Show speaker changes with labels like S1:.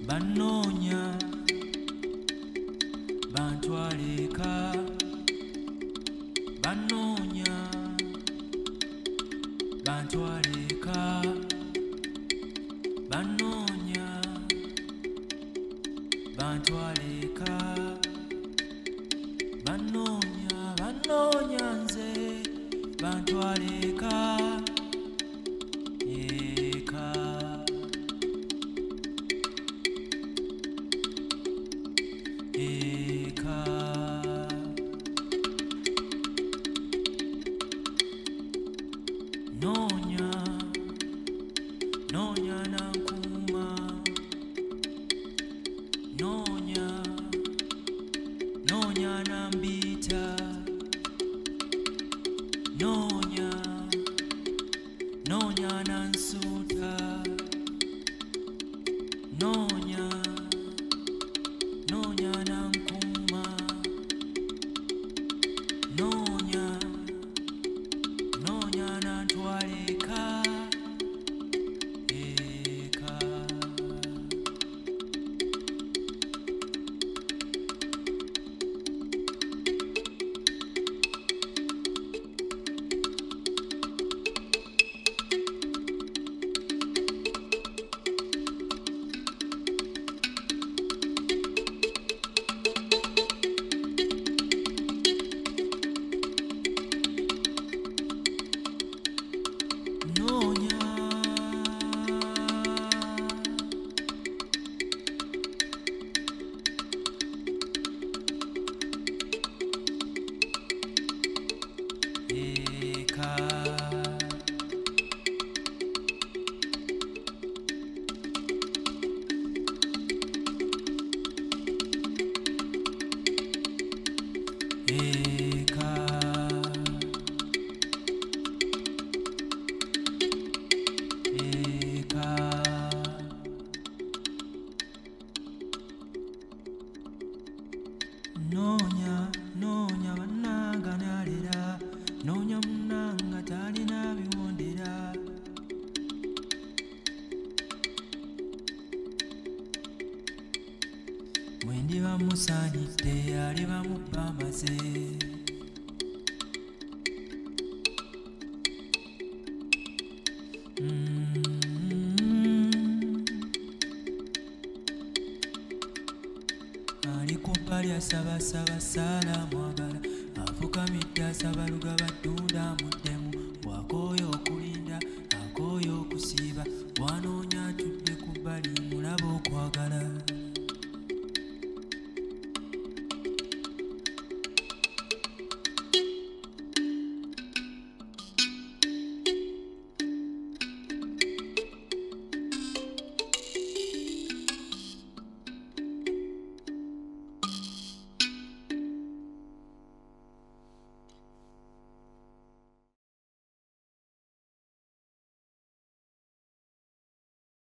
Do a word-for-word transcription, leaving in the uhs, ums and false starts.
S1: Banonya bantwaleka Banonya bantwaleka Banonya bantwaleka Banonya banonya nze bantwaleka eka eka nonya nonya nankuma nonya nonya nambita nonya nonya nansuta nonya nonya nankuma nonya nonya nantwaleka eka nonya eka eka eka nonya nonya bannanga nalira nonya munnanga talina biwondera mwendi bamusaanidde ali bamubba amaze ali ku bbali asaba saba saala mwagala afukamidde asaba lugaba ddunda mudde